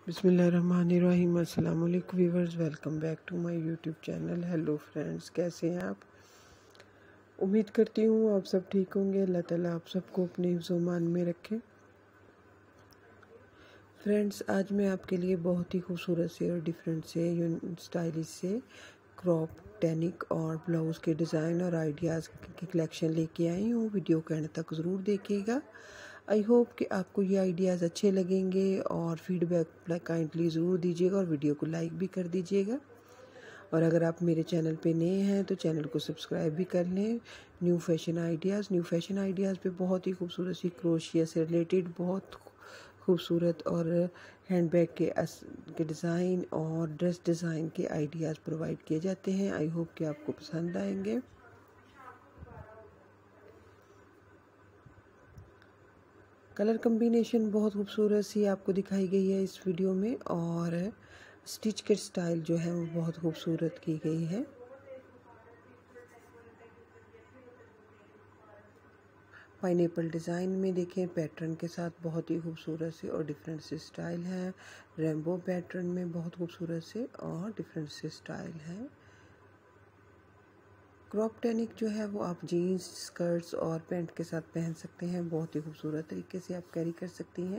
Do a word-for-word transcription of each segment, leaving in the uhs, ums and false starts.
बिस्मिल्लाहिर्रहमानिर्रहीम। अस्सलाम वालेकुम viewers, welcome back to my YouTube channel. Hello friends, कैसे हैं आप? उम्मीद करती हूँ आप सब ठीक होंगे। अल्लाह ताला आप सबको अपने हिफ्ज़-ओ-मान में रखे। फ्रेंड्स, आज मैं आपके लिए बहुत ही खूबसूरत से और डिफरेंट से स्टाइलिश से क्रॉप टैनिक और ब्लाउज़ के डिज़ाइन और आइडियाज़ की कलेक्शन लेके आई हूँ। वीडियो के एंड तक ज़रूर देखिएगा। आई होप कि आपको ये आइडियाज़ अच्छे लगेंगे और फीडबैक काइंडली ज़रूर दीजिएगा और वीडियो को लाइक भी कर दीजिएगा। और अगर आप मेरे चैनल पे नए हैं तो चैनल को सब्सक्राइब भी कर लें। New fashion ideas new fashion ideas पे बहुत ही खूबसूरत सी क्रोशिया से रिलेटेड बहुत खूबसूरत और हैंडबैग के अस के डिज़ाइन और ड्रेस डिज़ाइन के आइडियाज़ प्रोवाइड किए जाते हैं। आई होप कि आपको पसंद आएंगे। कलर कम्बिनेशन बहुत खूबसूरत सी आपको दिखाई गई है इस वीडियो में, और स्टिच के स्टाइल जो है वो बहुत खूबसूरत की गई है। पाइनएप्पल डिज़ाइन में देखें, पैटर्न के साथ बहुत ही खूबसूरत से और डिफरेंट से स्टाइल है। रेनबो पैटर्न में बहुत खूबसूरत से और डिफरेंट से स्टाइल है। क्रॉप टैनिक जो है वो आप जीन्स, स्कर्ट्स और पैंट के साथ पहन सकते हैं। बहुत ही खूबसूरत तरीके से आप कैरी कर सकती हैं।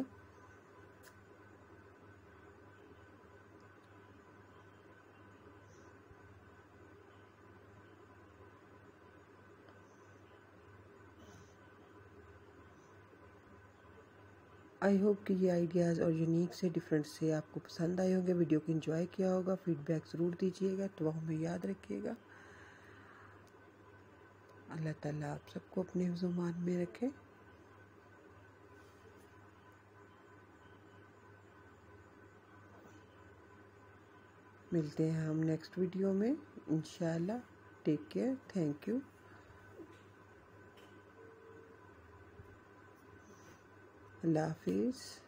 आई होप कि ये आइडियाज़ और यूनिक से डिफरेंट से आपको पसंद आए होंगे। वीडियो को एंजॉय किया होगा। फीडबैक ज़रूर दीजिएगा, तो हमें याद रखिएगा। अल्लाह ताला आप सबको अपने हिफ्ज़-ओ-मान में रखे। मिलते हैं हम नेक्स्ट वीडियो में इंशाल्लाह। टेक केयर, थैंक यू, अल्लाह हाफिज़।